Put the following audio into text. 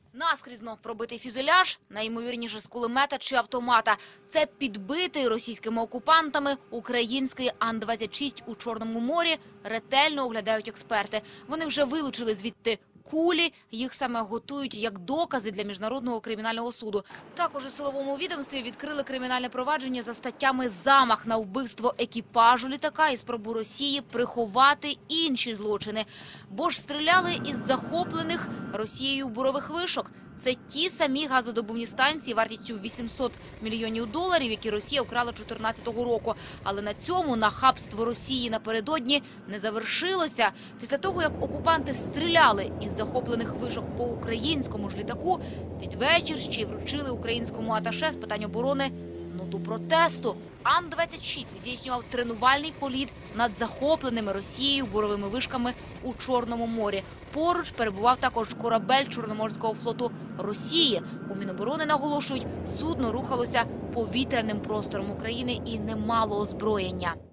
Наскрізно пробитий фюзеляж, найімовірніше з кулемета чи автомата. Це підбитий російськими окупантами український Ан-26 у Чорному морі, ретельно оглядають експерти. Вони вже вилучили звідти кулі, їх саме готують як докази для Міжнародного кримінального суду. Також у силовому відомстві відкрили кримінальне провадження за статтями «Замах на вбивство екіпажу літака» і спробу Росії приховати інші злочини. Бо ж стріляли із захоплених Росією бурових вишок. Це ті самі газодобувні станції вартістю $800 мільйонів, які Росія вкрала 2014 року. Але на цьому нахабство Росії напередодні не завершилося. Після того, як окупанти стріляли із захоплених вишок по українському ж літаку, під вечір ще й вручили українському аташе з питань оборони ноту протесту. Ан-26 здійснював тренувальний політ над захопленими Росією буровими вишками у Чорному морі. Поруч перебував також корабель Чорноморського флоту Росії. У Міноборони наголошують, судно рухалося повітряним простором України і не мало озброєння.